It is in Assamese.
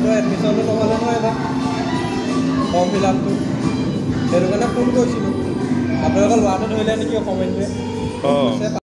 কলেজৰ এডমিশ্যনটো নহ'লে নহয় এবাৰ ফৰ্ম ফিল আপটো সেইটো কাৰণে ফোন কৰিছিলোঁ আপোনালোকৰ ল'ৰাটো ধৰিলে নেকি কমেণ্টটোৱে